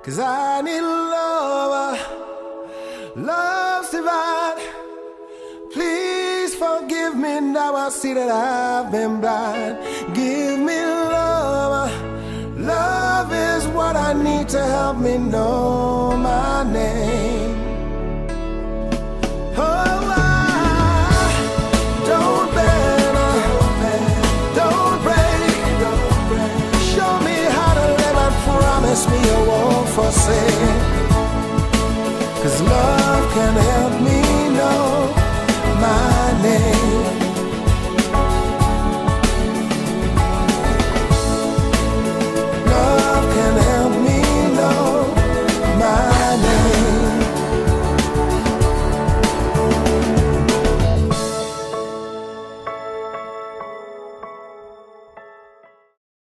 'cause I need love, love's divine. Please forgive me, now I see that I've been blind. Give me love, love is what I need to help me know my name.